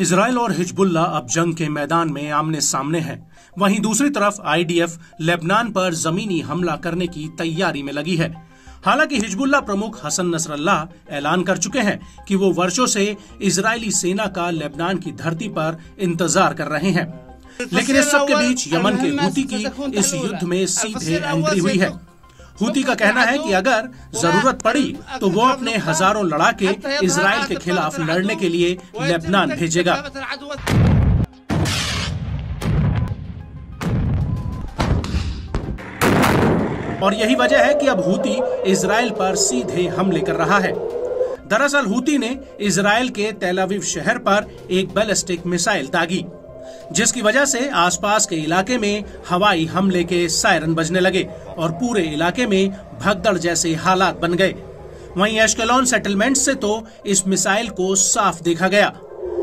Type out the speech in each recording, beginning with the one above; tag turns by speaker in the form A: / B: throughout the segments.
A: Israel और Hezbollah अब जंग के मैदान में आमने सामने हैं। वहीं दूसरी तरफ आईडीएफ लेबनान पर जमीनी हमला करने की तैयारी में लगी है। हालांकि हिजबुल्लाह प्रमुख हसन नसरल्लाह ऐलान कर चुके हैं कि वो वर्षों से इजरायली सेना का लेबनान की धरती पर इंतजार कर रहे हैं। लेकिन इस सब के बीच यमन के हूती की इस युद्ध में सीधे एंट्री हुई है। हूती का कहना है कि अगर जरूरत पड़ी तो वो अपने हजारों लड़ाके इजराइल के खिलाफ लड़ने के लिए लेबनान भेजेगा। और यही वजह है कि अब हूती इजराइल पर सीधे हमले कर रहा है। दरअसल हूती ने इजराइल के तेल अवीव शहर पर एक बैलिस्टिक मिसाइल दागी, जिसकी वजह से आसपास के इलाके में हवाई हमले के सायरन बजने लगे और पूरे इलाके में भगदड़ जैसे हालात बन गए। वहीं एश्केलॉन सेटलमेंट से तो इस मिसाइल को साफ देखा गया।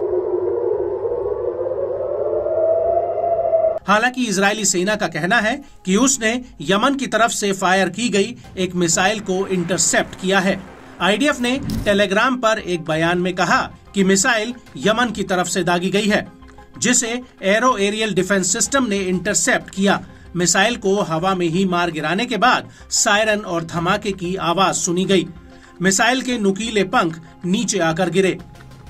A: हालांकि इजरायली सेना का कहना है कि उसने यमन की तरफ से फायर की गई एक मिसाइल को इंटरसेप्ट किया है। आईडीएफ ने टेलीग्राम पर एक बयान में कहा कि मिसाइल यमन की तरफ से दागी गई है, जिसे एरो एरियल डिफेंस सिस्टम ने इंटरसेप्ट किया। मिसाइल को हवा में ही मार गिराने के बाद सायरन और धमाके की आवाज सुनी गई। मिसाइल के नुकीले पंख नीचे आकर गिरे।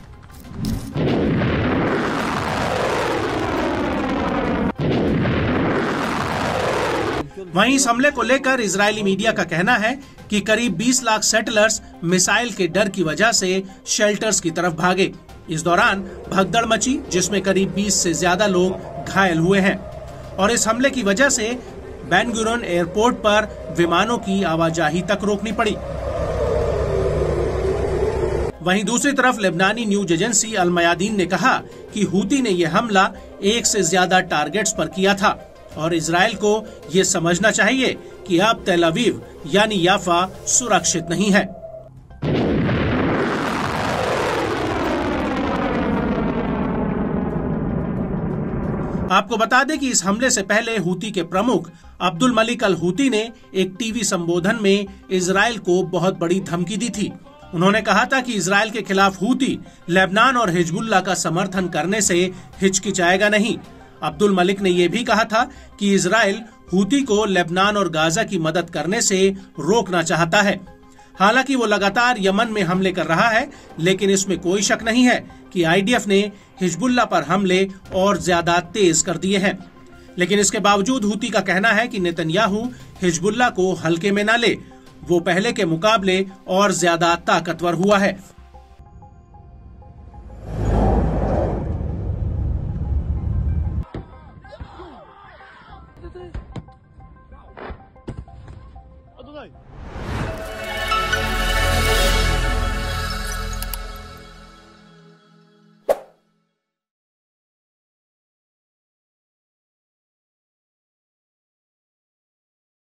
A: वहीं इस हमले को लेकर इजरायली मीडिया का कहना है कि करीब 20 लाख सेटलर्स मिसाइल के डर की वजह से शेल्टर्स की तरफ भागे। इस दौरान भगदड़ मची, जिसमें करीब 20 से ज्यादा लोग घायल हुए हैं और इस हमले की वजह से बेन गुरियन एयरपोर्ट पर विमानों की आवाजाही तक रोकनी पड़ी। वहीं दूसरी तरफ लेबनानी न्यूज एजेंसी अल मयादीन ने कहा कि हूती ने यह हमला एक से ज्यादा टारगेट्स पर किया था और इजराइल को ये समझना चाहिए कि अब तेल अवीव यानी याफा सुरक्षित नहीं है। आपको बता दें कि इस हमले से पहले हूती के प्रमुख अब्दुल मलिक अल हूती ने एक टीवी संबोधन में इजराइल को बहुत बड़ी धमकी दी थी। उन्होंने कहा था कि इजराइल के खिलाफ हूती लेबनान और हिजबुल्लाह का समर्थन करने से हिचकिचाएगा नहीं। अब्दुल मलिक ने यह भी कहा था कि इजराइल हूती को लेबनान और गाजा की मदद करने से रोकना चाहता है। हालांकि वो लगातार यमन में हमले कर रहा है, लेकिन इसमें कोई शक नहीं है कि आईडीएफ ने हिजबुल्लाह पर हमले और ज्यादा तेज कर दिए हैं। लेकिन इसके बावजूद हूती का कहना है कि नेतन्याहू हिजबुल्लाह को हल्के में न ले, वो पहले के मुकाबले और ज्यादा ताकतवर हुआ है।